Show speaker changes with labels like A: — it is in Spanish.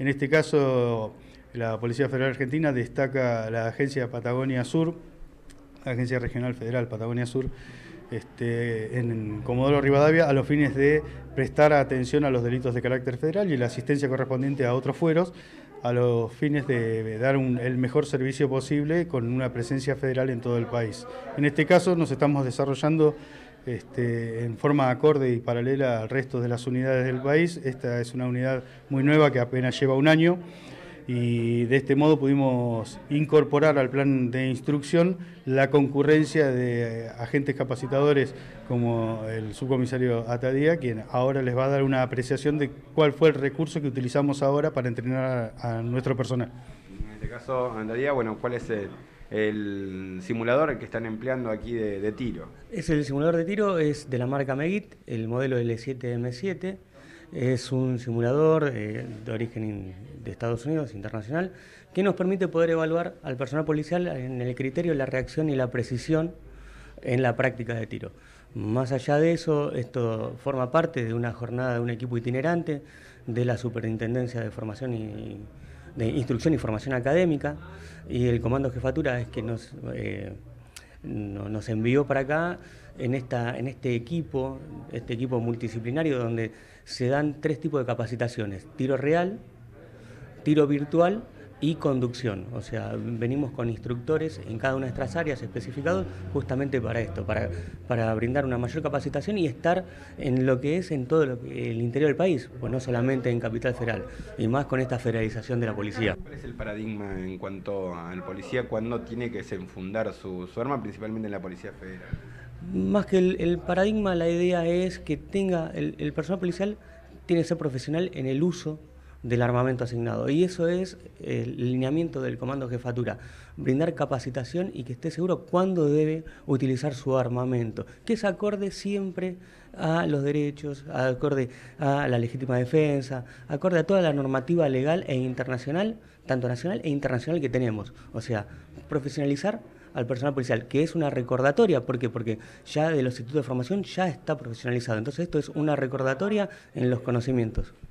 A: En este caso, la Policía Federal Argentina destaca la Agencia Patagonia Sur, Agencia Regional Federal Patagonia Sur, en Comodoro Rivadavia, a los fines de prestar atención a los delitos de carácter federal y la asistencia correspondiente a otros fueros, a los fines de dar el mejor servicio posible con una presencia federal en todo el país. En este caso nos estamos desarrollando en forma acorde y paralela al resto de las unidades del país. Esta es una unidad muy nueva que apenas lleva un año, y de este modo pudimos incorporar al plan de instrucción la concurrencia de agentes capacitadores como el subcomisario Atadía, quien ahora les va a dar una apreciación de cuál fue el recurso que utilizamos ahora para entrenar a nuestro personal.
B: En este caso, Atadía, bueno, ¿cuál es el simulador que están empleando aquí de tiro?
C: El simulador de tiro es de la marca Megit, el modelo L7M7. Es un simulador de origen de Estados Unidos, internacional, que nos permite poder evaluar al personal policial en el criterio, la reacción y la precisión en la práctica de tiro. Más allá de eso, esto forma parte de una jornada de un equipo itinerante de la Superintendencia de Formación y de Instrucción y Formación Académica, y el Comando Jefatura es que nos envió para acá en este equipo multidisciplinario, donde se dan 3 tipos de capacitaciones: tiro real, tiro virtual y conducción. O sea, venimos con instructores en cada una de nuestras áreas especificados justamente para esto, para brindar una mayor capacitación y estar en lo que es en todo el interior del país, pues no solamente en Capital Federal, y más con esta federalización de la policía.
B: ¿Cuál es el paradigma en cuanto al policía cuando tiene que desenfundar su arma, principalmente en la Policía Federal?
C: Más que el paradigma, la idea es que el personal policial tiene que ser profesional en el uso del armamento asignado, y eso es el lineamiento del Comando Jefatura: brindar capacitación y que esté seguro cuándo debe utilizar su armamento, que es acorde siempre a los derechos, acorde a la legítima defensa, acorde a toda la normativa legal e internacional, tanto nacional e internacional, que tenemos. O sea, profesionalizar al personal policial, que es una recordatoria. ¿Por qué? Porque ya de los institutos de formación ya está profesionalizado. Entonces esto es una recordatoria en los conocimientos.